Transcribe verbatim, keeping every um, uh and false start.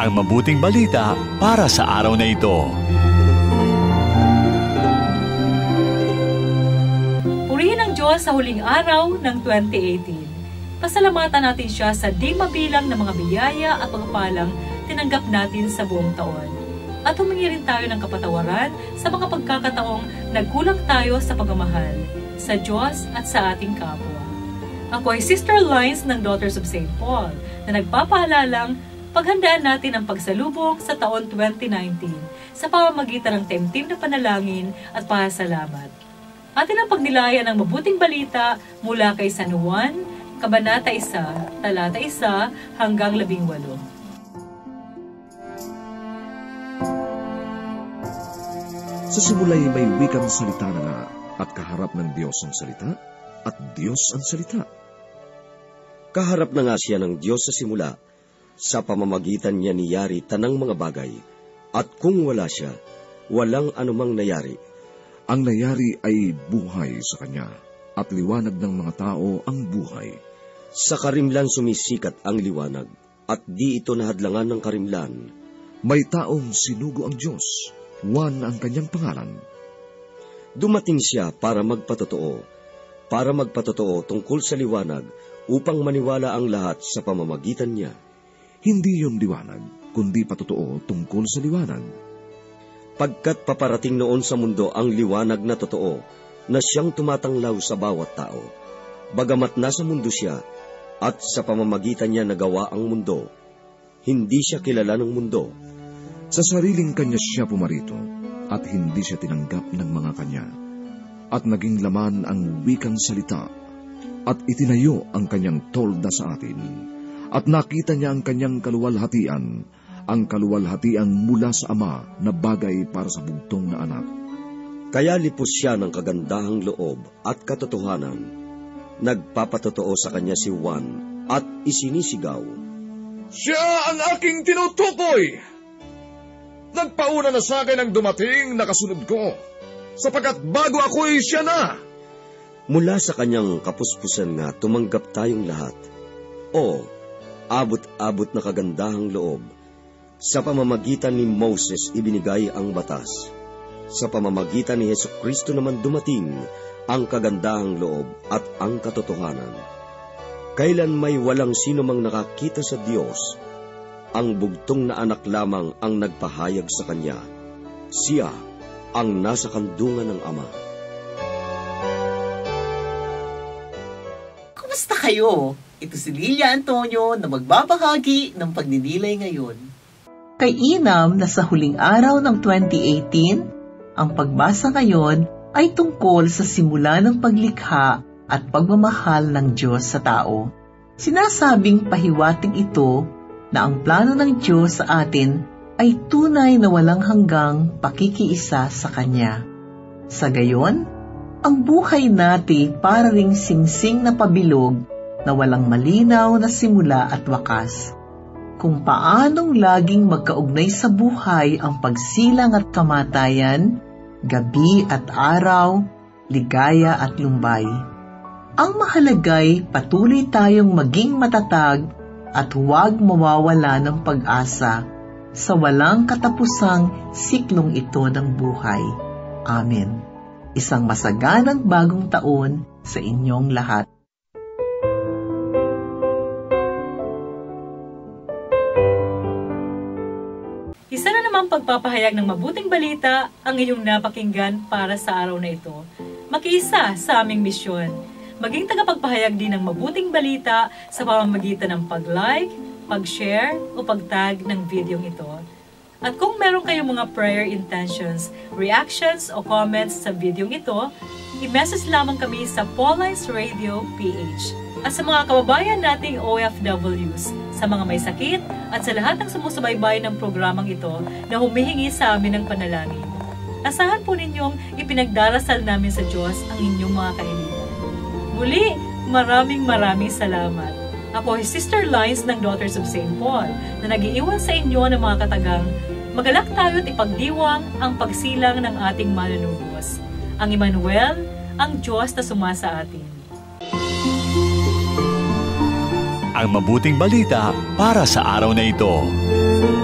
ang mabuting balita para sa araw na ito. Purihin ang Diyos sa huling araw ng twenty eighteen. Pasalamatan natin siya sa di mabilang na mga biyaya at pagpapalang tinanggap natin sa buong taon. At humingi rin tayo ng kapatawaran sa mga pagkakataong nagkulang tayo sa pagmamahal sa Diyos at sa ating kapwa. Ako ay Sister Lines ng Daughters of Saint Paul na nagpapaalalang paghandaan natin ang pagsalubong sa taon twenty nineteen sa pamamagitan ng taimtim na panalangin at pasasalamat. Atin ang pagnilayan ng mabuting balita mula kay San Juan, Kabanata one, Talata one hanggang labing walo. Sa simula'y may wikang salita na nga at kaharap ng Diyos ang salita at Diyos ang salita. Kaharap na nga siya ng Diyos sa simula, sa pamamagitan niya niyari tanang mga bagay, at kung wala siya, walang anumang nayari. Ang nayari ay buhay sa Kanya, at liwanag ng mga tao ang buhay. Sa karimlan sumisikat ang liwanag, at di ito nahadlangan ng karimlan. May taong sinugo ang Diyos, Juan ang kanyang pangalan. Dumating siya para magpatotoo, para magpatotoo tungkol sa liwanag, upang maniwala ang lahat sa pamamagitan niya. Hindi yung liwanag, kundi patotoo tungkol sa liwanag. Pagkat paparating noon sa mundo ang liwanag na totoo, na siyang tumatanglaw sa bawat tao. Bagamat nasa mundo siya, at sa pamamagitan niya nagawa ang mundo, hindi siya kilala ng mundo. Sa sariling kanya siya pumarito, at hindi siya tinanggap ng mga kanya. At naging laman ang wikang salita, at itinayo ang kanyang tolda sa atin. At nakita niya ang kanyang kaluwalhatian, ang kaluwalhatian mula sa Ama na bagay para sa bugtong na anak. Kaya lipos siya ng kagandahang loob at katotohanan. Nagpapatotoo sa kanya si Juan at isinisigaw, "Siya ang aking tinutukoy! Nagpauna na sa akin ang dumating na kasunod ko, sapagkat bago ako'y siya na." Mula sa kanyang kapuspusan nga tumanggap tayong lahat. O, abot-abot na kagandahang loob. Sa pamamagitan ni Moses ibinigay ang batas. Sa pamamagitan ni Hesukristo naman dumating ang kagandahang loob at ang katotohanan. Kailan may walang sino mang nakakita sa Diyos, ang bugtong na anak lamang ang nagpahayag sa Kanya. Siya ang nasa kandungan ng Ama. Kumusta kayo? Ito si Lilia Antonio na magbabahagi ng pagninilay ngayon. Kay Inam na sa huling araw ng twenty eighteen, ang pagbasa ngayon ay tungkol sa simula ng paglikha at pagmamahal ng Diyos sa tao. Sinasabing pahiwatig ito na ang plano ng Diyos sa atin ay tunay na walang hanggang pakikiisa sa Kanya. Sa gayon, ang buhay natin para ring singsing na pabilog na walang malinaw na simula at wakas. Kung paanong laging magkaugnay sa buhay ang pagsilang at kamatayan, gabi at araw, ligaya at lumbay. Ang mahalagay patuloy tayong maging matatag at huwag mawawala ng pag-asa sa walang katapusang siklong ito ng buhay. Amen. Isang masaganang bagong taon sa inyong lahat. Isa na namang pagpapahayag ng mabuting balita ang iyong napakinggan para sa araw na ito. Makiisa sa aming misyon. Maging tagapagpahayag din ng mabuting balita sa pamamagitan ng pag-like, pag-share o pag-tag ng video ito. At kung meron kayong mga prayer intentions, reactions o comments sa video ito, i-message lamang kami sa Paulines Radio P H. At sa mga kababayan nating O F Ws, sa mga may sakit at sa lahat ng sumusubaybay ng programang ito na humihingi sa amin ng panalangin. Asahan po ninyong ipinagdarasal namin sa Diyos ang inyong mga kahilingan. Muli, maraming maraming salamat. Ako ay Sister Lines ng Daughters of Saint Paul na nag-iiwan sa inyo ng mga katagang magalak tayo at ipagdiwang ang pagsilang ng ating manunubos. Ang Emmanuel, ang Diyos na sumasa atin. Ang mabuting balita para sa araw na ito.